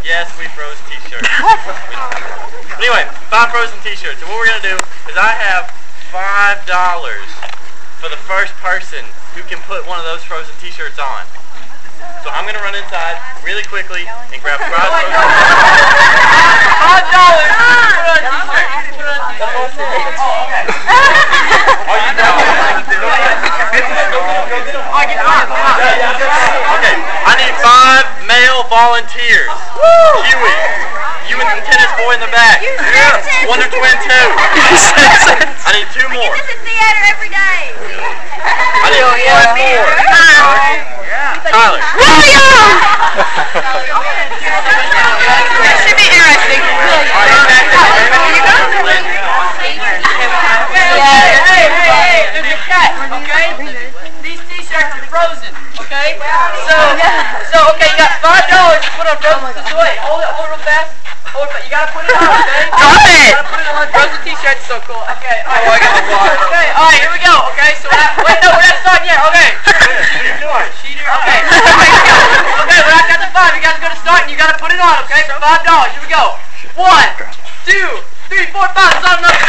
Yes, we froze t-shirts. Anyway, 5 frozen t-shirts. And what we're going to do is I have $5 for the first person who can put one of those frozen t-shirts on. So I'm going to run inside really quickly and grab 5 frozen Okay, I need 5 male volunteers. Huey, you and the tennis boy in the back. Wonder Twin 2. I need 2 more. This is theater every day. I need 1 more. Tyler. This should be interesting. These t-shirts are frozen, okay? So okay, you got $5 to put on frozen t-shirts. Hold it real fast. You gotta put it on, okay? Drop it! You gotta put it on. Frozen t-shirts so cool. Okay, alright. I got the water. Okay, alright, here we go. Okay, so wait, no, we're not starting yet. Okay. Okay. Okay, we're not got the 5. You guys are gonna start and you gotta put it on, okay? For $5. Here we go. 1, 2, 3, 4, 5. It's not enough.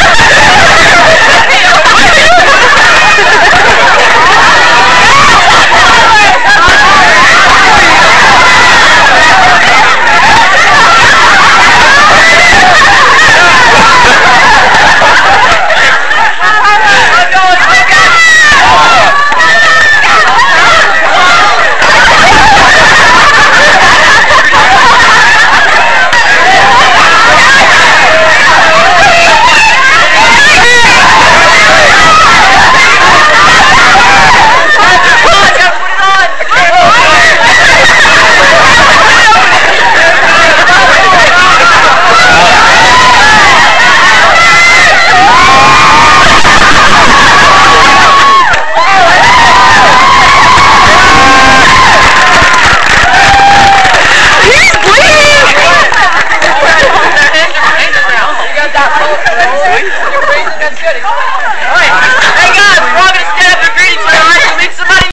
That's good.